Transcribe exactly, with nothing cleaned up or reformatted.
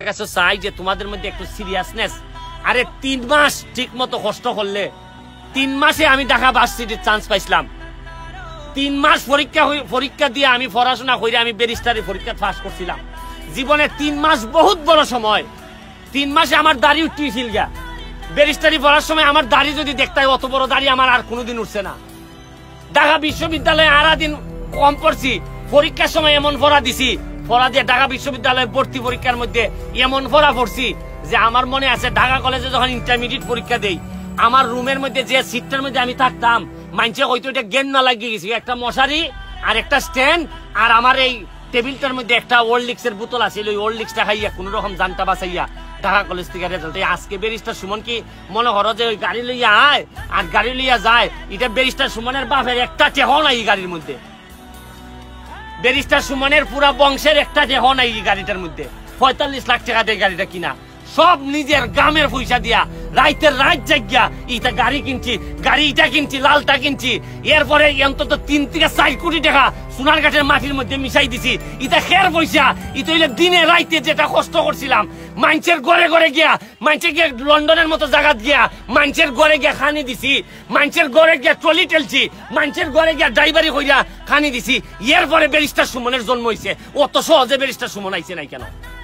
কাছে চাই যে তোমাদের মধ্যে একটু সিরিয়াসনেস। আরে তিন মাস ঠিক মতো কষ্ট করলে, তিন মাসে আমি ঢাকা ভার্সিটির চান্স পাইছিলাম। তিন মাস পরীক্ষা পরীক্ষা দিয়ে আমি পড়াশোনা করে আমি ব্যারিস্টারি পরীক্ষা পাস করছিলাম। জীবনে তিন মাস বহুত বড় সময়। তিন মাসে আমার দাড়ি উঠছিল গা। ব্যারিস্টারি পড়ার সময় আমার দাড়ি যদি দেখতে হয়, অত বড় দাড়ি আমার আর কোনোদিন উঠছে না। ঢাকা বিশ্ববিদ্যালয়ে আড়া দিন কম পড়ছি, পরীক্ষার সময় এমন পড়া দিছি, পড়া দিয়ে ঢাকা বিশ্ববিদ্যালয়ে ভর্তি পরীক্ষার মধ্যে এমন পড়া পড়ছি যে আমার মনে আছে ঢাকা কলেজে যখন ইন্টারমিডিয়েট পরীক্ষা দেই, আমার রুমের মধ্যে যে সিটটার মধ্যে আমি থাকতাম, মানছে হয়তো এটা জ্ঞান না লাগিয়ে গেছি, একটা মশারি আর একটা স্ট্যান্ড আর আমার এই টেবিলটার মধ্যে একটা ওয়ার্ল্ড-লিক্সের বোতল আছে, ওই ওয়ার্ল্ড-লিক্সটা খাইয়া কোন রকম জানটা বাঁচাইয়া ঢাকা কলেজ থেকে রেজাল্ট। আজকে ব্যারিস্টার সুমন কি মনে করো যে ওই গাড়ি লইয়া আয় আর গাড়ি লইয়া যায়, এটা ব্যারিস্টার সুমনের বাপের একটা টেহ নাই এই গাড়ির মধ্যে। ব্যারিস্টার সুমনের পুরা বংশের একটা টেহ নাই এই গাড়িটার মধ্যে। পঁয়তাল্লিশ লাখ টাকা দিয়ে গাড়িটা কিনা, সব নিজের গ্রামের পয়সা দিয়া রাইতের রাত জায়গা ইটা গাড়ি কিনছি, গাড়ি ইটা কিনছি, লালটা কিনছি। এরপরে অন্তত তিন থেকে চার কোটি টাকা সোনারঘাটের মাটির মধ্যে মিশাই দিছি। ইটা খের পয়সা, ইটা হইলে দিনে রাইতে যেটা কষ্ট করছিলাম, মানুষের ঘরে ঘরে গিয়া, মানুষের গিয়া লন্ডনের মতো জায়গাত গিয়া মানুষের ঘরে গিয়া খানি দিছি, মানুষের ঘরে গিয়া ট্রলি টেলছি, মানুষের ঘরে গিয়া ড্রাইভারি কইরা খানি দিছি। এরপরে ব্যারিস্টার সুমনের জন্ম হয়েছে। অত সহজে ব্যারিস্টার সুমন আইছে নাই কেন?